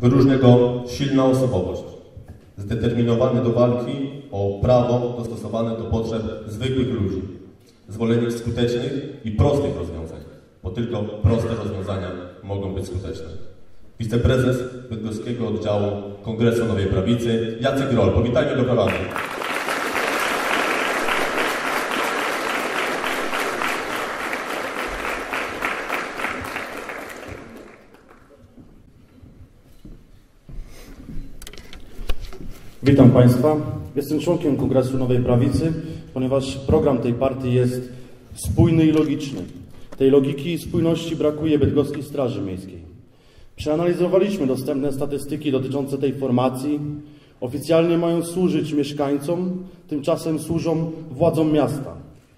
Wyróżnia go silna osobowość, zdeterminowany do walki o prawo dostosowane do potrzeb zwykłych ludzi, zwolennik skutecznych i prostych rozwiązań, bo tylko proste rozwiązania mogą być skuteczne. Wiceprezes bydgoskiego oddziału Kongresu Nowej Prawicy Jacek Rol. Powitajmy go brawami. Witam Państwa. Jestem członkiem Kongresu Nowej Prawicy, ponieważ program tej partii jest spójny i logiczny. Tej logiki i spójności brakuje Bydgoskiej Straży Miejskiej. Przeanalizowaliśmy dostępne statystyki dotyczące tej formacji. Oficjalnie mają służyć mieszkańcom, tymczasem służą władzom miasta.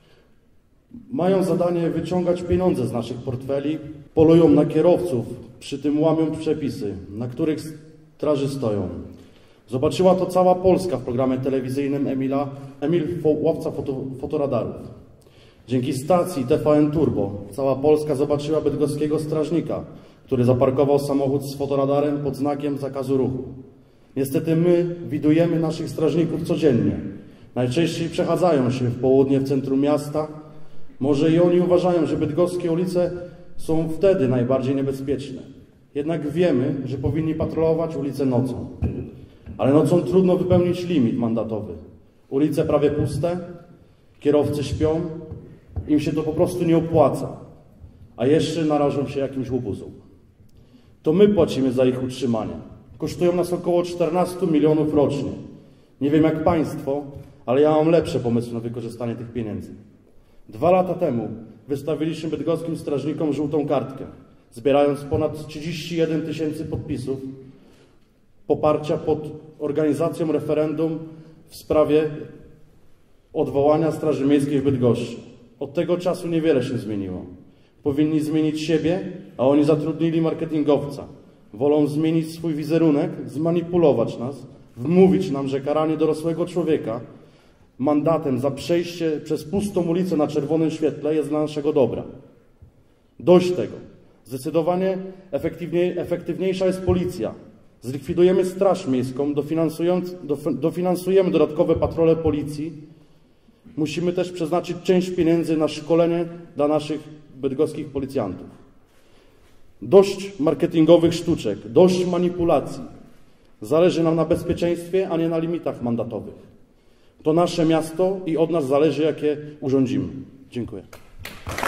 Mają zadanie wyciągać pieniądze z naszych portfeli, polują na kierowców, przy tym łamią przepisy, na których straży stoją. Zobaczyła to cała Polska w programie telewizyjnym Emil, łowca fotoradarów. Dzięki stacji TVN Turbo cała Polska zobaczyła bydgoskiego strażnika, który zaparkował samochód z fotoradarem pod znakiem zakazu ruchu. Niestety my widujemy naszych strażników codziennie. Najczęściej przechadzają się w południe w centrum miasta. Może i oni uważają, że bydgoskie ulice są wtedy najbardziej niebezpieczne. Jednak wiemy, że powinni patrolować ulice nocą. Ale nocą trudno wypełnić limit mandatowy. Ulice prawie puste, kierowcy śpią, im się to po prostu nie opłaca, a jeszcze narażą się jakimś łobuzom. To my płacimy za ich utrzymanie. Kosztują nas około 14 milionów rocznie. Nie wiem jak Państwo, ale ja mam lepsze pomysły na wykorzystanie tych pieniędzy. 2 lata temu wystawiliśmy bydgoskim strażnikom żółtą kartkę, zbierając ponad 31 000 podpisów poparcia pod organizacją referendum w sprawie odwołania Straży Miejskiej w Bydgoszczy. Od tego czasu niewiele się zmieniło. Powinni zmienić siebie, a oni zatrudnili marketingowca. Wolą zmienić swój wizerunek, zmanipulować nas, wmówić nam, że karanie dorosłego człowieka mandatem za przejście przez pustą ulicę na czerwonym świetle jest dla naszego dobra. Dość tego. Zdecydowanie efektywniejsza jest policja. Zlikwidujemy Straż Miejską, dofinansujemy dodatkowe patrole policji. Musimy też przeznaczyć część pieniędzy na szkolenie dla naszych bydgoskich policjantów. Dość marketingowych sztuczek, dość manipulacji. Zależy nam na bezpieczeństwie, a nie na limitach mandatowych. To nasze miasto i od nas zależy, jakie urządzimy. Dziękuję.